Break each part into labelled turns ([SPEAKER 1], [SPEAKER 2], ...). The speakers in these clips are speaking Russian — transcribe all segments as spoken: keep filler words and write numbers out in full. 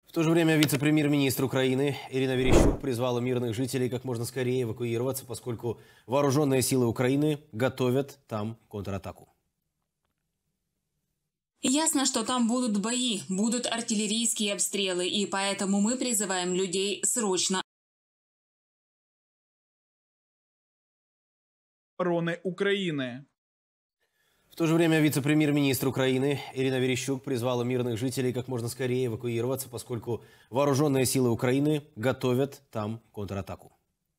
[SPEAKER 1] В то же время вице-премьер-министр Украины Ирина Верещук призвала мирных жителей как можно скорее эвакуироваться, поскольку вооруженные силы Украины готовят там контратаку.
[SPEAKER 2] Ясно, что там будут бои, будут артиллерийские обстрелы, и поэтому мы призываем людей срочно.
[SPEAKER 3] Обороны Украины.
[SPEAKER 1] В то же время вице-премьер-министр Украины Ирина Верещук призвала мирных жителей как можно скорее эвакуироваться, поскольку вооруженные силы Украины готовят там контратаку.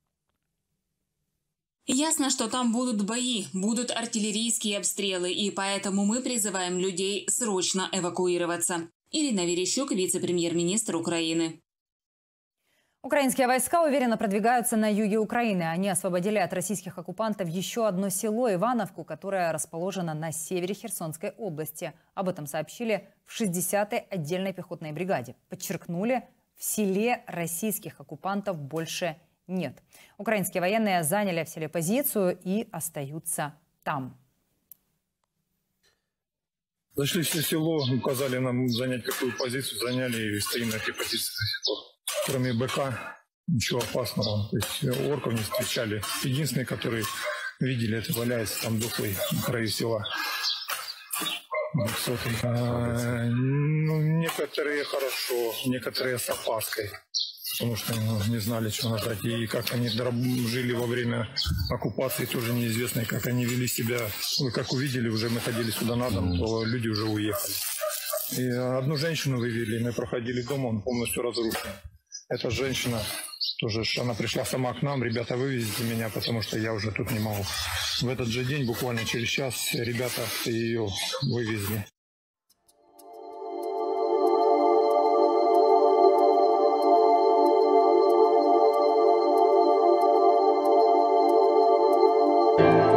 [SPEAKER 2] Ясно, что там будут бои, будут артиллерийские обстрелы, и поэтому мы призываем людей срочно эвакуироваться. Ирина Верещук, вице-премьер-министр Украины.
[SPEAKER 4] Украинские войска уверенно продвигаются на юге Украины. Они освободили от российских оккупантов еще одно село Ивановку, которое расположено на севере Херсонской области. Об этом сообщили в шестидесятой отдельной пехотной бригаде. Подчеркнули, в селе российских оккупантов больше нет. Украинские военные заняли в селе позицию и остаются там.
[SPEAKER 5] Зашли в село, указали нам занять какую позицию, заняли и стоим на этой позиции до сих пор. Кроме БК, ничего опасного. То есть орков не встречали. Единственный, который видели, это валяется там дохлый на краю села. А, ну, некоторые хорошо, некоторые с опаской. Потому что ну, не знали, что нажать. И как они жили во время оккупации, тоже неизвестно. И как они вели себя. Вы как увидели, уже мы ходили сюда на дом, то люди уже уехали. И одну женщину вывели, мы проходили дом, он полностью разрушен. Эта женщина, тоже она пришла сама к нам, ребята, вывезите меня, потому что я уже тут не могу. В этот же день, буквально через час, ребята ее вывезли.
[SPEAKER 1] Thank you.